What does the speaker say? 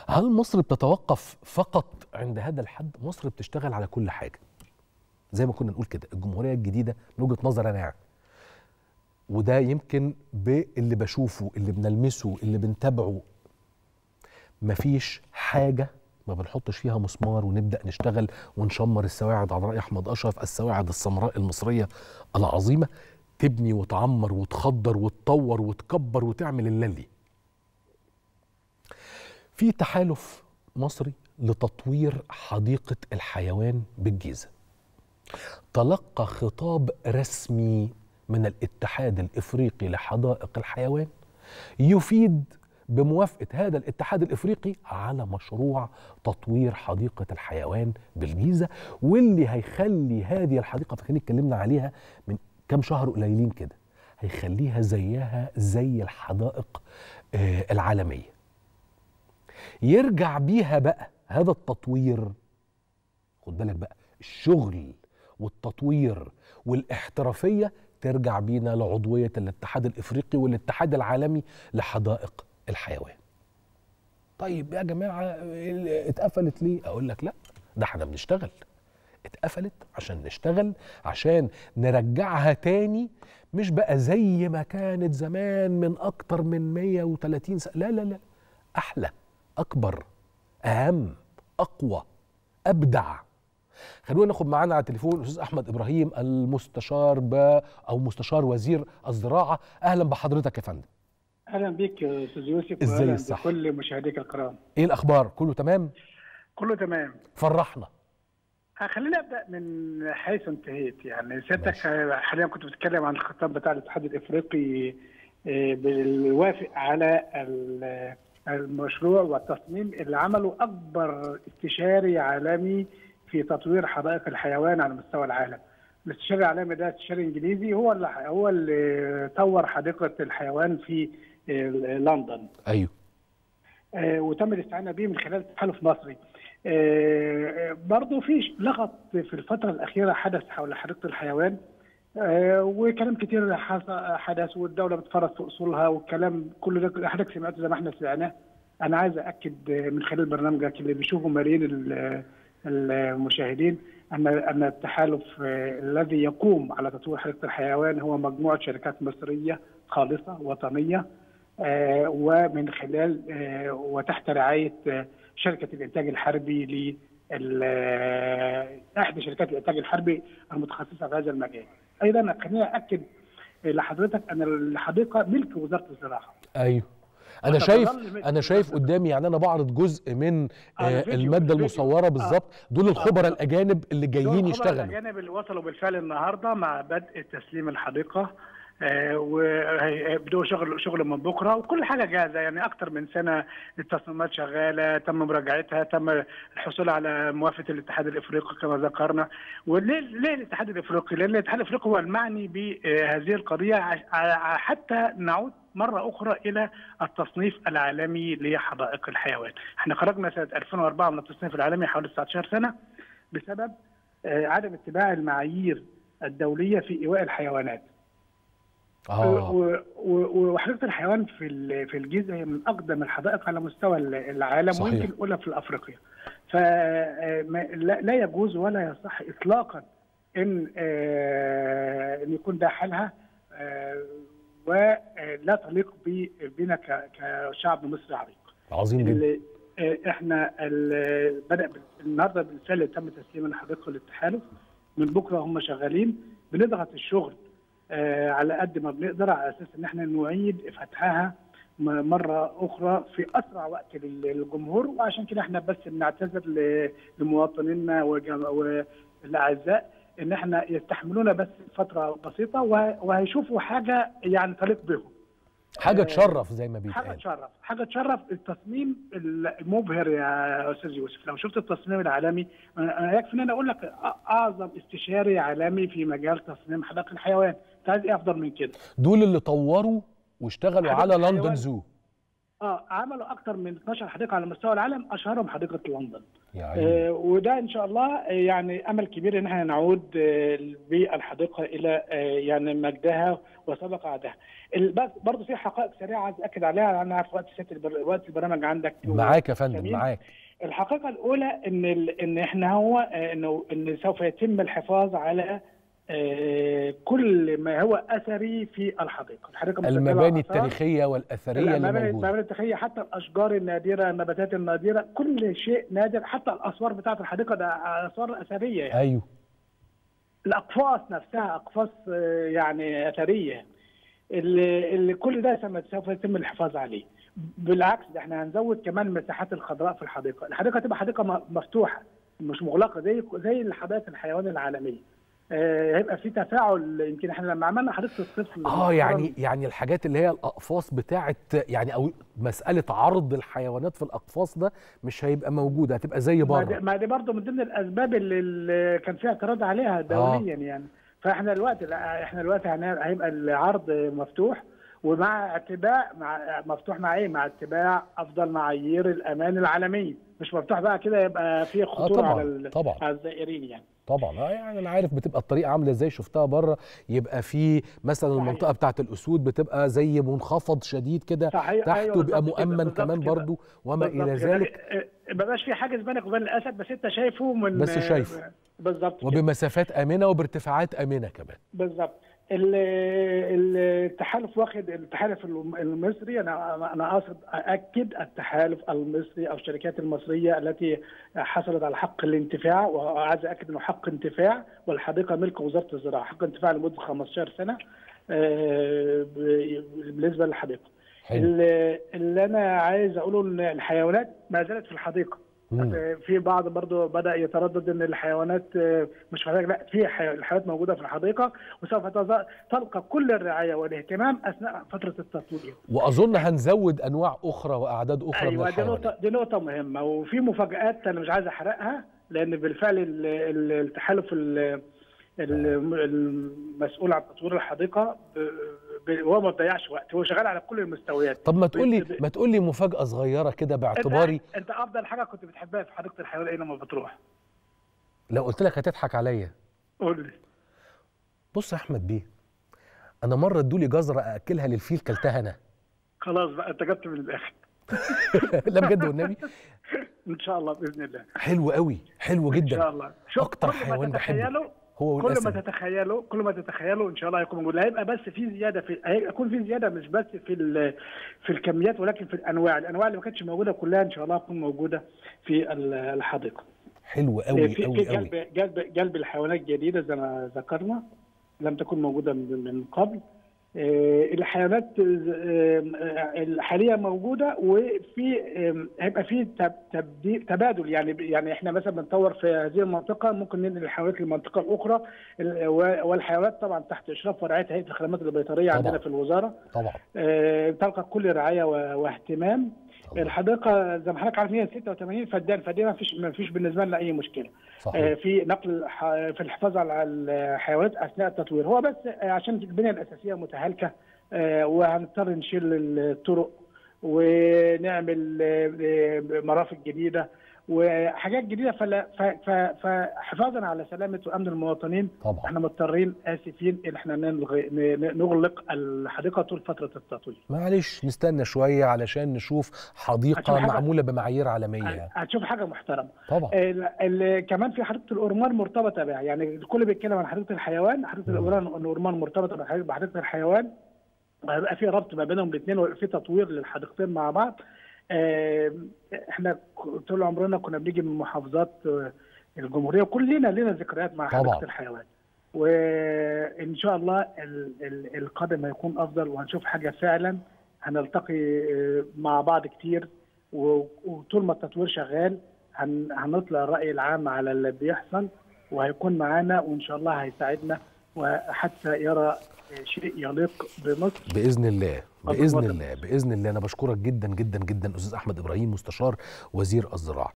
هل مصر بتتوقف فقط عند هذا الحد؟ مصر بتشتغل على كل حاجة زي ما كنا نقول كده. الجمهورية الجديدة من وجهة نظر أنا يعني، وده يمكن باللي بشوفه اللي بنلمسه اللي بنتابعه، مفيش حاجة ما بنحطش فيها مسمار ونبدأ نشتغل ونشمر السواعد، على رأي أحمد أشرف السواعد السمراء المصرية العظيمة، تبني وتعمر وتخضر وتطور وتكبر وتعمل اللي في تحالف مصري لتطوير حديقة الحيوان بالجيزة. تلقى خطاب رسمي من الاتحاد الإفريقي لحدائق الحيوان يفيد بموافقة هذا الاتحاد الإفريقي على مشروع تطوير حديقة الحيوان بالجيزة، واللي هيخلي هذه الحديقة، فكان اتكلمنا عليها من كام شهر قليلين كده، هيخليها زيها زي الحدائق العالمية. يرجع بيها بقى هذا التطوير، خد بالك بقى، الشغل والتطوير والاحترافية ترجع بينا لعضوية الاتحاد الإفريقي والاتحاد العالمي لحدائق الحيوان. طيب يا جماعة اتقفلت ليه؟ أقول لك لا، ده احنا بنشتغل. اتقفلت عشان نشتغل، عشان نرجعها تاني، مش بقى زي ما كانت زمان من أكتر من 130 سنة، لا لا لا، أحلى، أكبر، أهم، أقوى، أبدع. خلونا ناخد معانا على التليفون الأستاذ أحمد إبراهيم، المستشار أو مستشار وزير الزراعة. أهلا بحضرتك يا فندم. اهلا بيك يا استاذ يوسف، ازاي واهلا الصح؟ بكل مشاهديك الكرام. ايه الاخبار؟ كله تمام؟ كله تمام. فرحنا. خلينا ابدا من حيث انتهيت. يعني سيادتك حاليا كنت بتتكلم عن الخطاب بتاع الاتحاد الافريقي بالوافق على المشروع والتصميم اللي عمله اكبر استشاري عالمي في تطوير حدائق الحيوان على مستوى العالم. الاستشاري العالمي ده استشاري انجليزي، هو اللي طور حديقه الحيوان في لندن. ايوه. وتم الاستعانه به من خلال تحالف مصري. برضه في لغط في الفتره الاخيره حدث حول حديقه الحيوان، وكلام كتير حدث، والدوله بتفرض في اصولها، والكلام كل ده حضرتك سمعته زي ما احنا سمعناه. انا عايز اكد من خلال برنامجك اللي بيشوفوا ملايين المشاهدين ان التحالف الذي يقوم على تطوير حديقه الحيوان هو مجموعه شركات مصريه خالصه وطنيه، ومن خلال وتحت رعايه شركه الانتاج الحربي احدى شركات الانتاج الحربي المتخصصه في هذا المجال. ايضا خليني اكد لحضرتك ان الحديقه ملك وزاره الزراعه. ايوه. انا شايف قدامي، يعني انا بعرض جزء من الماده المصوره بالظبط. دول الخبراء الاجانب اللي جايين يشتغلوا. الخبراء الاجانب اللي وصلوا بالفعل النهارده مع بدء تسليم الحديقه، وهيبدأوا شغل من بكره، وكل حاجه جاهزه. يعني اكثر من سنه التصميمات شغاله، تم مراجعتها، تم الحصول على موافقه الاتحاد الافريقي كما ذكرنا. وليه الاتحاد الافريقي؟ لان الاتحاد الافريقي هو المعني بهذه القضيه، حتى نعود مره اخرى الى التصنيف العالمي لحدائق الحيوان. احنا خرجنا سنه 2004 من التصنيف العالمي حوالي 19 سنه بسبب عدم اتباع المعايير الدوليه في ايواء الحيوانات. وحديقه الحيوان في الجيزه هي من اقدم الحدائق على مستوى العالم. صحيح. ويمكن الاولى في افريقيا. فلا يجوز ولا يصح اطلاقا ان يكون ده حالها، ولا تليق بنا كشعب مصري عريق. عظيم جدا. احنا بدا النهارده بالفعل تم تسليم الحديقه للتحالف، من بكره هم شغالين بنضغط الشغل على قد ما بنقدر، على اساس ان احنا نعيد فتحها مره اخرى في اسرع وقت للجمهور. وعشان كده احنا بس بنعتذر لمواطنينا والاعزاء ان احنا يستحملونا بس فتره بسيطه، وهيشوفوا حاجه يعني تليق بهم. حاجه تشرف زي ما بيتقال. حاجه تشرف. التصميم المبهر يا استاذ يوسف، لو شفت التصميم العالمي، يكفي ان انا اقول لك اعظم استشاري عالمي في مجال تصميم حدائق الحيوان. انت عايز ايه افضل من كده؟ دول اللي طوروا واشتغلوا على لندن زو. عملوا اكثر من 12 حديقه على مستوى العالم، اشهرهم حديقه لندن. وده ان شاء الله يعني امل كبير ان احنا نعود بالحديقه الى يعني مجدها وسبق عهدها. بس برضه في حقائق سريعه عايز اكد عليها، انا عارف وقت البرنامج عندك. معاك يا فندم، معاك. الحقيقه الاولى ان احنا هو ان سوف يتم الحفاظ على كل ما هو اثري في الحديقه. المباني التاريخيه والاثريه اللي موجوده، المباني التاريخيه، حتى الاشجار النادره، النباتات النادره، كل شيء نادر، حتى الاسوار بتاعه الحديقه ده اسوار اثريه يعني. ايوه. الاقفاص نفسها اقفاص يعني اثريه، اللي كل ده سوف يتم الحفاظ عليه. بالعكس، ده احنا هنزود كمان المساحات الخضراء في الحديقه. الحديقه تبقى حديقه مفتوحه مش مغلقه زي الحدائق الحيوان العالميه. هيبقى في تفاعل. يمكن احنا لما عملنا حديقه الطفل يعني الحاجات اللي هي الاقفاص بتاعه، يعني او مساله عرض الحيوانات في الاقفاص ده مش هيبقى موجوده، هتبقى زي بره. ما دي برضه من ضمن الاسباب اللي كان فيها اعتراض عليها دوليا يعني. فاحنا دلوقتي هيبقى العرض مفتوح، ومع اتباع مفتوح مع ايه؟ مع اتباع افضل معايير الامان العالميه. مش مفتوح بقى كده يبقى في خطوره على الزائرين يعني. طبعا يعني انا عارف بتبقى الطريقه عامله ازاي، شفتها بره. يبقى في مثلا المنطقه بتاعه الاسود بتبقى زي منخفض شديد كده تحت، وبيبقى مؤمن كمان برضو وما الى ذلك. ما بقاش في حاجز بينك وبين الاسد، بس انت شايفه بالظبط، وبمسافات امنه وبارتفاعات امنه كمان. بالظبط. التحالف واخد التحالف المصري، انا قاصد اكد التحالف المصري او الشركات المصريه التي حصلت على حق الانتفاع، وعايز اكد انه حق انتفاع، والحديقه ملك وزاره الزراعه، حق انتفاع لمده 15 سنه بالنسبه للحديقه. اللي انا عايز اقوله ان الحيوانات ما زالت في الحديقه. في بعض برضه بدأ يتردد ان الحيوانات مش محتاج، لا، في الحيوانات موجوده في الحديقه، وسوف تلقى كل الرعايه والاهتمام اثناء فتره التطوير. واظن هنزود انواع اخرى واعداد اخرى من الحيوانات. دي نقطه مهمه، وفي مفاجآت انا مش عايز احرقها، لان بالفعل التحالف المسؤول عن تطوير الحديقه هو ما بيضيعش وقت، هو شغال على كل المستويات. طب ما تقول لي مفاجأة صغيرة كده باعتباري. انت افضل حاجة كنت بتحبها في حديقة الحيوان ايه لما بتروح؟ لو قلت لك هتضحك عليا. قول لي. بص يا احمد بيه، انا مرة ادولي جزرة اكلها للفيل، كلتها انا. خلاص بقى انت جبت من الاخر. لا بجد والنبي. ان شاء الله باذن الله. حلو قوي، حلو جدا. ان شاء الله. اكتر حيوان بحبه هو كل ما تتخيله ان شاء الله هيكون موجود. هيبقى بس في زياده، هيكون في زياده مش بس في الكميات، ولكن في الانواع اللي ما كانتش موجوده كلها ان شاء الله هتكون موجوده في الحديقه. حلو قوي قوي قوي. جلب الحيوانات الجديده زي ما ذكرنا لم تكن موجوده من قبل. الحيوانات الحاليه موجوده، وفي هيبقى في تبادل يعني احنا مثلا بنطور في هذه المنطقه، ممكن ننقل الحيوانات للمنطقه الاخرى، والحيوانات طبعا تحت اشراف ورعايه هيئه الخدمات البيطريه عندنا في الوزاره. طبعا تلقى كل رعايه واهتمام. الحديقه زي ما حضرتك عارف 186 فدان، فدي ما فيش بالنسبه لنا اي مشكله. صحيح. في نقل في الحفاظ على الحيوانات اثناء التطوير. هو بس عشان البنيه الاساسيه متهالكه، وهنضطر نشيل الطرق ونعمل مرافق جديده وحاجات جديده، فحفاظا على سلامه وامن المواطنين طبعا احنا مضطرين اسفين ان احنا نغلق الحديقه طول فتره التطوير. معلش نستنى شويه علشان نشوف حديقه معموله بمعايير عالميه. هتشوف حاجه محترمه طبعا. كمان في حديقه الأورمان مرتبطه بها، يعني الكل بيتكلم عن حديقه الحيوان، حديقه الأورمان مرتبطه بحديقه الحيوان، وهيبقى في ربط ما بينهم الاثنين، ويبقى في تطوير للحديقتين مع بعض. احنا طول عمرنا كنا بنيجي من محافظات الجمهوريه، وكلنا لنا ذكريات مع حديقه الحيوان، وان شاء الله القادم هيكون افضل، وهنشوف حاجه فعلا. هنلتقي مع بعض كتير، وطول ما التطوير شغال هنطلع الراي العام على اللي بيحصل، وهيكون معانا، وان شاء الله هيساعدنا وحتى يرى شيء يليق بمصر باذن الله. باذن الله. انا بشكرك جدا جدا جدا استاذ احمد ابراهيم، مستشار وزير الزراعه.